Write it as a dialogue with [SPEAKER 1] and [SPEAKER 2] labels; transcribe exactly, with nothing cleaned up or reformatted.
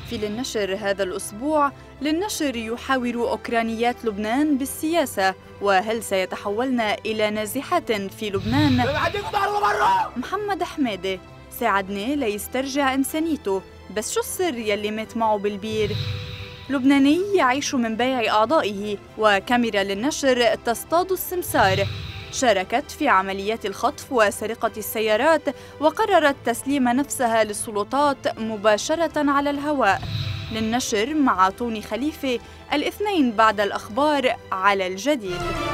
[SPEAKER 1] في للنشر هذا الأسبوع. للنشر يحاور أوكرانيات لبنان بالسياسة، وهل سيتحولن إلى نازحات في لبنان؟ محمد حمادة ساعدني ليسترجع إنسانيته، بس شو السر يلي مات معه بالبير؟ لبناني يعيش من بيع أعضائه، وكاميرا للنشر تصطاد السمسار. شاركت في عمليات الخطف وسرقة السيارات، وقررت تسليم نفسها للسلطات مباشرة على الهواء. للنشر مع طوني خليفة، الاثنين بعد الأخبار على الجديد.